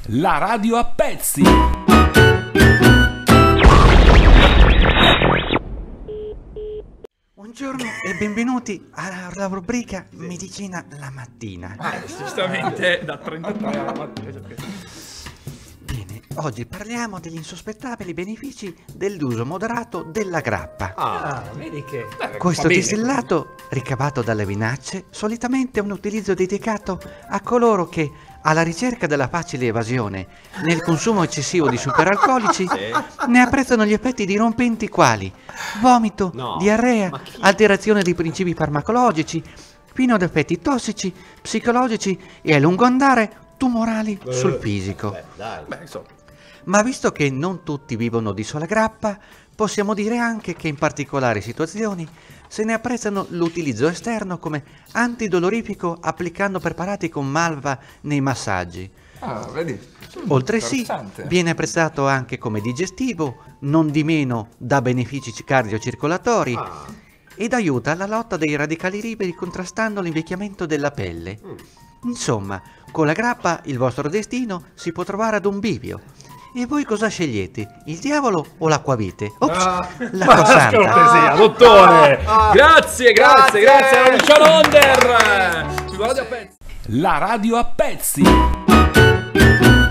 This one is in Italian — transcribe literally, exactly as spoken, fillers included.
La radio a pezzi. Buongiorno e benvenuti alla rubrica Medicina la mattina. Ah, giustamente da trentatré alla mattina. Bene, oggi parliamo degli insospettabili benefici dell'uso moderato della grappa. Ah, vedi che... Eh, Questo va bene. distillato, ricavato dalle vinacce, solitamente è un utilizzo dedicato a coloro che, alla ricerca della facile evasione nel consumo eccessivo di superalcolici, ne apprezzano gli effetti dirompenti quali vomito, No, diarrea, ma chi? alterazione dei principi farmacologici, fino ad effetti tossici, psicologici e a lungo andare tumorali sul fisico. Beh, dai. Beh, insomma. Ma visto che non tutti vivono di sola grappa, possiamo dire anche che in particolari situazioni se ne apprezzano l'utilizzo esterno come antidolorifico applicando preparati con malva nei massaggi. Ah, vedi. Oltresì Interessante. viene apprezzato anche come digestivo, non di meno dà benefici cardiocircolatori Ah. ed aiuta alla lotta dei radicali liberi contrastando l'invecchiamento della pelle. Insomma, con la grappa il vostro destino si può trovare ad un bivio. E voi cosa scegliete? Il diavolo o l'acquavite? Ops, Ah, l'acqua ma santa. scortesia, dottore. Ah, grazie, grazie, grazie. grazie alla Luciano Onder. Sulla radio a pezzi. La radio a pezzi.